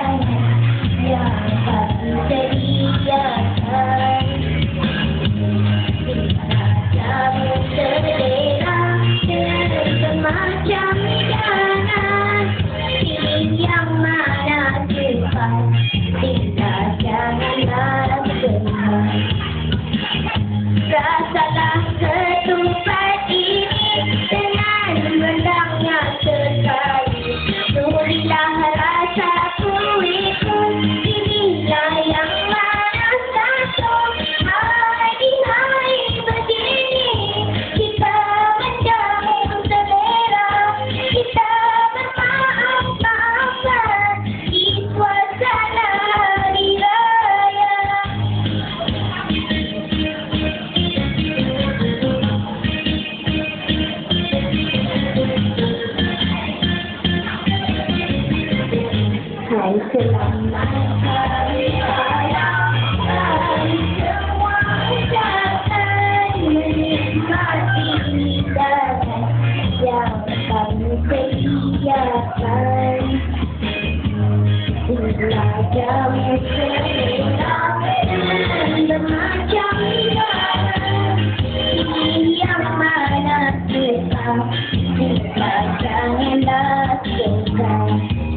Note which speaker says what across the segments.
Speaker 1: yang pasti sediakan. Jamu selera dengan bermacam hidangan. Pilih yang mana cepat, bila janganlah segan. Rasalah ketupat ini dengan rendangnya sekali. Surilah rasa kuiku, pilihlah yang mana satu. Hai di hari begini, kita menjamu selera, kita bermaaf-maafan di suasana hari raya. Hai selamat hari raya, mari semua ucapkan menikmati hidangan yang kami sediakan. Bila jamu selera dengan bermacam hidangan, pilih yang mana suka, bila janganlah segan.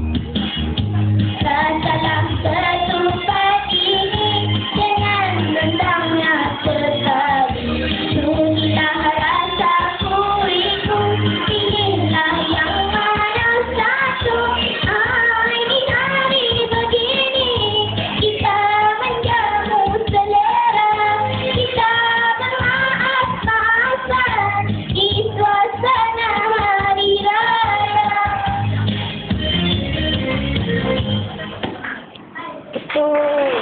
Speaker 1: Rasalah ketupat ini dengan rendangnya sekali. Surilah rasa kuiku, pilihlah yang mana satu. Hai di hari begini, kita menjamu selera, kita bermaaf-maafan di suasana hari raya.
Speaker 2: Betul.